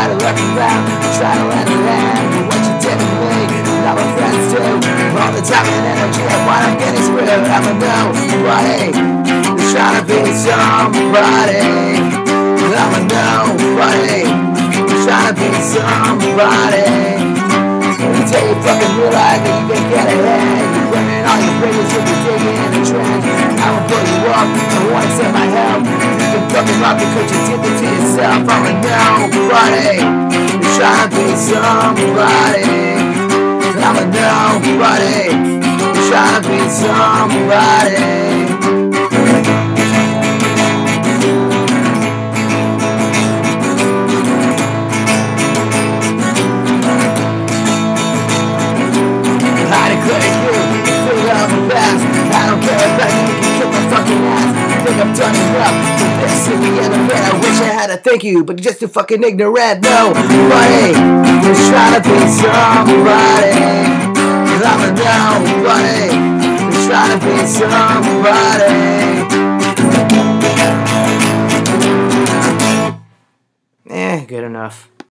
try to look around, try to lend a hand for what you did to me. Now my friends do, all the time and energy I wanna get is real. I'm a nobody, who's trying to be somebody. I'm a nobody, who's trying to be somebody. Until you fucking realize that you can get ahead. You're burning all your bridges, you'll be digging in the trench. I will pull you up, I wanna send my help. You can fucking rock because you did it to yourself. I'm a nobody, who's trying to be somebody. I'm a nobody, who's trying to be somebody. I'm done enough with this in the other man. I wish I had a thank you, but just too fucking ignorant. Nobody who's trying to be somebody. I'm a nobody who's trying to be somebody. Good enough.